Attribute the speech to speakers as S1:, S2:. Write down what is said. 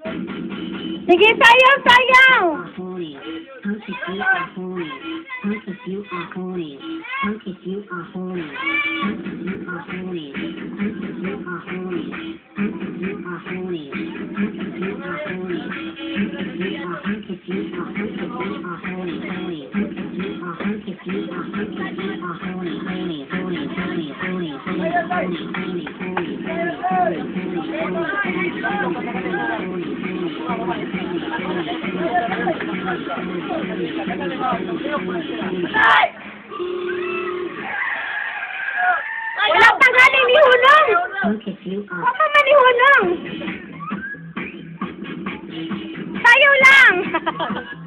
S1: Sige, sayaw, sayaw! Wala pa nga ni Hunong! Wala pa ni Hunong! Tayo lang!